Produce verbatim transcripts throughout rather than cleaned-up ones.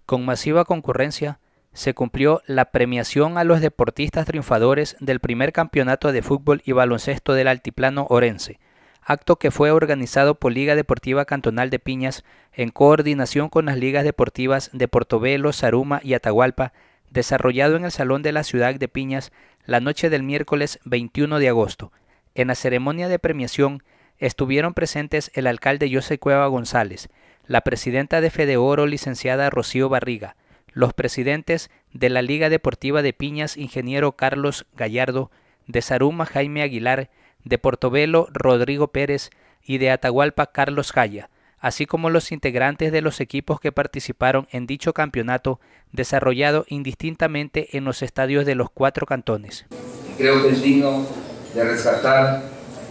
Con masiva concurrencia, se cumplió la premiación a los deportistas triunfadores del primer campeonato de fútbol y baloncesto del Altiplano Orense, acto que fue organizado por Liga Deportiva Cantonal de Piñas en coordinación con las ligas deportivas de Portobelo, Zaruma y Atahualpa, desarrollado en el Salón de la Ciudad de Piñas la noche del miércoles veintiuno de agosto. En la ceremonia de premiación estuvieron presentes el alcalde José Cueva González, la presidenta de Fedeoro, licenciada Rocío Barriga, los presidentes de la Liga Deportiva de Piñas, ingeniero Carlos Gallardo, de Zaruma Jaime Aguilar, de Portobelo Rodrigo Pérez y de Atahualpa Carlos Jaya, así como los integrantes de los equipos que participaron en dicho campeonato desarrollado indistintamente en los estadios de los cuatro cantones. Creo que es digno de rescatar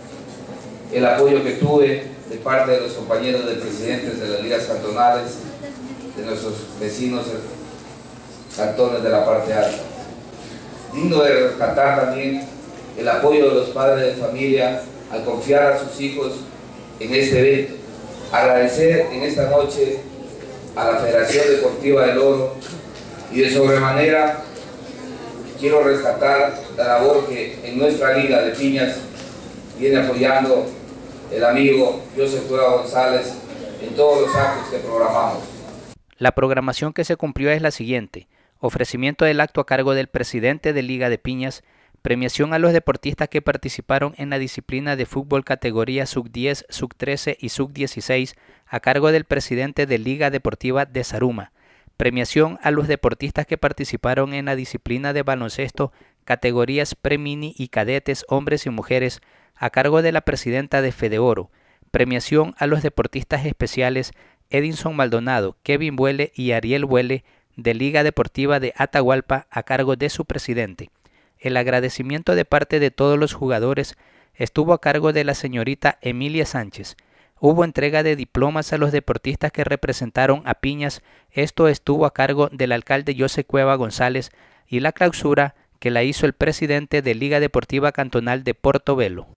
el apoyo que tuve de parte de los compañeros de presidentes de las ligas cantonales, de nuestros vecinos cantones de la parte alta. Digno de rescatar también el apoyo de los padres de familia al confiar a sus hijos en este evento. Agradecer en esta noche a la Federación Deportiva del Oro y de sobremanera quiero rescatar la labor que en nuestra liga de Piñas viene apoyando el amigo José Cueva González en todos los actos que programamos. La programación que se cumplió es la siguiente: ofrecimiento del acto a cargo del presidente de Liga de Piñas, premiación a los deportistas que participaron en la disciplina de fútbol categoría sub diez, sub trece y sub dieciséis a cargo del presidente de Liga Deportiva de Zaruma, premiación a los deportistas que participaron en la disciplina de baloncesto categorías pre-mini y cadetes hombres y mujeres a cargo de la presidenta de Fedeoro, premiación a los deportistas especiales Edinson Maldonado, Kevin Buele y Ariel Buele de Liga Deportiva de Atahualpa a cargo de su presidente. El agradecimiento de parte de todos los jugadores estuvo a cargo de la señorita Emilia Sánchez. Hubo entrega de diplomas a los deportistas que representaron a Piñas. Esto estuvo a cargo del alcalde José Cueva González y la clausura que la hizo el presidente de Liga Deportiva Cantonal de Portobelo.